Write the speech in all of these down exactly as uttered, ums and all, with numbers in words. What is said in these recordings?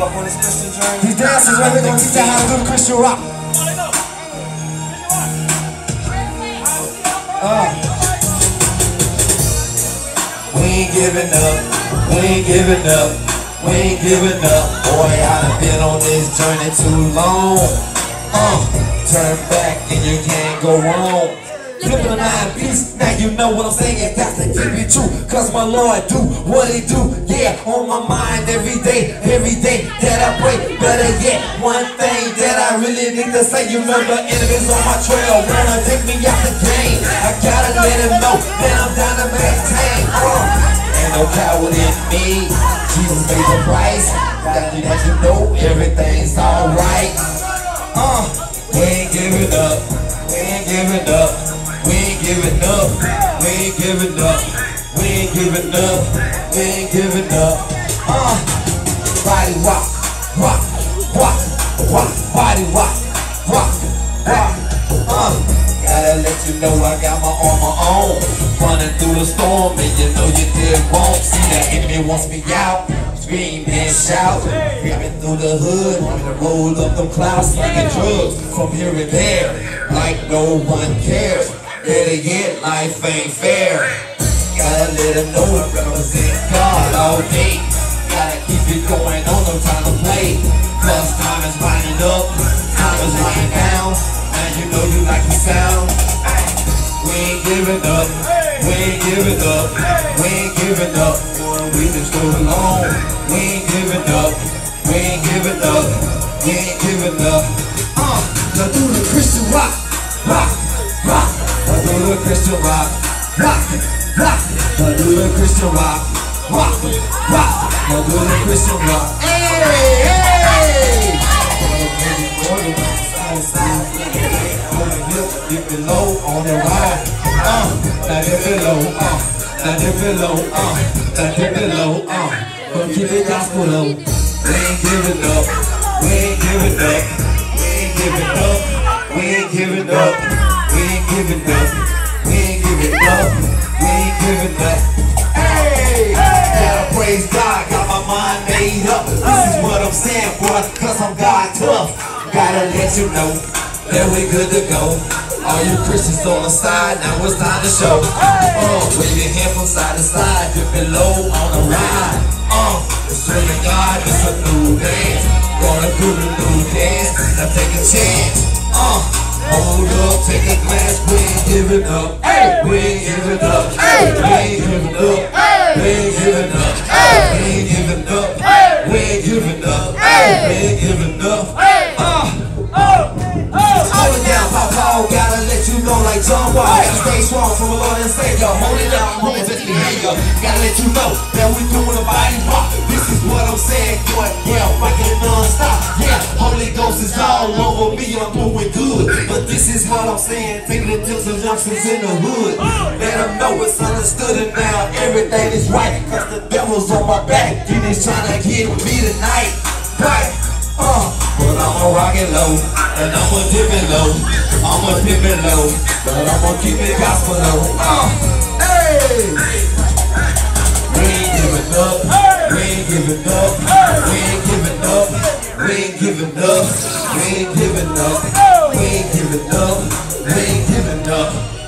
up on this Christian journey. These dancers, right, we're gonna teach you how to do the Christian rock. Uh. We ain't giving up, we ain't giving up, we ain't giving up. Boy, I done been on this journey too long. Uh, turn back and you can't go wrong. Flip the nine piece, now you know what I'm saying. That's to keep it true, cause my Lord do what he do. Yeah, on my mind every day, every day that I pray. Better yet, one thing that I really need to say. You know the enemies on my trail wanna take me out the game. I gotta let him know that I'm down to maintain. uh, Ain't no coward in me, Jesus paid the price. Got to let you know everything's alright. Uh, we ain't giving up, we ain't giving up, we ain't giving up, we ain't giving up, we ain't giving up, we ain't giving up. Uh, body rock, rock, rock, rock, body rock, rock, rock. Uh, gotta let you know I got my armor on, running through the storm, and you know you did wrong. See that enemy wants me out. Scream and shout, creeping through the hood, roll up them clouds, slinging drugs from here and there, like no one cares. Better yet, life ain't fair. Gotta let them know I represent God all day. Gotta keep it going on, no time to play. Cause time is winding up, time is winding down. Now you know you like the sound. We ain't giving up, we ain't giving up, we ain't giving up. We just go along. We ain't giving up. We ain't giving up. We ain't giving up. Uh, now do the Christian rock, rock, rock. Now do the Christian rock, rock, rock. Now do the Christian rock, rock, rock. Now do the Christian rock. Hey, hey. Dip it low on the ride. Uh, now dip it low. Uh. Now dip it low, uh, now dip it low, uh, but keep it gospel low. We ain't giving up, we ain't giving up, we ain't giving up, we ain't giving up, we ain't giving up, we ain't giving up, we ain't giving up. Hey, gotta praise God, got my mind made up. This is what I'm saying, boy, cause I'm God tough. Gotta let you know that we good to go. All you Christians on the side, now it's time to show. Uh, wave your hand from side to side, dripping low on the ride. Uh, it's serving God, it's a new dance. Gonna do the new dance, now take a chance. Uh, hold up, take a glance, we ain't giving up. Hey, we ain't giving up. Hey, we ain't giving up. We ain't giving up. We ain't giving up. We ain't giving up. We ain't giving up. Uh, hold it down, Papa, gotta let you know like John Wall. Gotta stay strong from the Lord and Savior. Hold it down, hold it behavior. Gotta let you know that we doing a body rock. This is what I'm saying, boy. Yeah, rocking it non-stop. Yeah, Holy Ghost is all over me, I'm doing good. But this is what I'm saying, taking it to some youngsters in the hood. Let them know it's understood and now everything is right. Cause the devil's on my back, and he's trying to get me tonight. Right, uh. But I'ma rock it low, and I'ma dip it low, I'ma dip it low, but I'ma keep it gospel low. Uh, hey! We ain't giving up, we ain't giving up, we ain't giving up, we ain't giving up, we ain't giving up, we ain't giving up, we ain't giving up.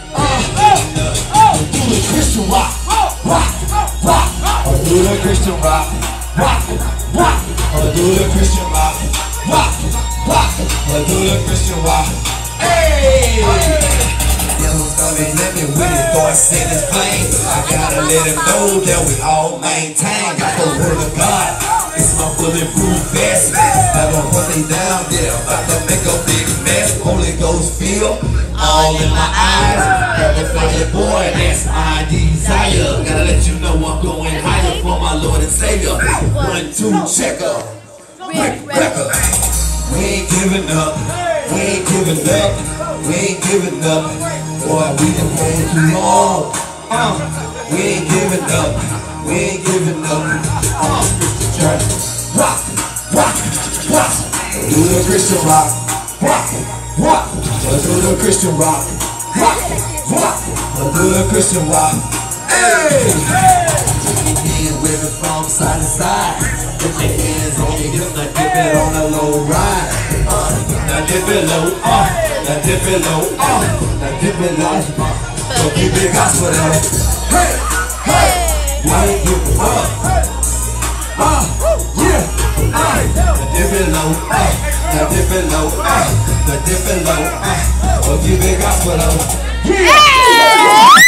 Uh, do the Christian rock, rock, rock, or do the Christian rock, rock, rock, or do the Christian rock. Rock, rock, or do the Christian rock. Hey! Devil's coming, let me with his thoughts in his flame. I gotta let him know that we all maintain. Got the word of God, it's my bulletproof vest. Never put me down there, about to make a big mess. Holy Ghost feel all in my eyes. Have a fire, boy, that's my desire. Gotta let you know I'm going higher for my Lord and Savior. One, two, check up. Rick, record. We ain't giving up, we ain't giving up, we ain't giving up. Boy, we been playing too long. Uh, we ain't giving up, we ain't giving up. Uh, rock, rock, rock. Do the Christian rock, rock, rock. Do the Christian rock, rock, rock. Do the Christian rock. Hey, hey. With it from side to side. Put your hands hands on your hips, now dip it on a low ride. Uh, now dip it low, uh, now dip it low, uh, now dip it low. So keep it gospel though. Hey, hey, we ain't giving up. Uh, yeah, uh, now dip it low, uh, now dip it low, uh, now dip it low, uh, so keep it gospel though. Yeah.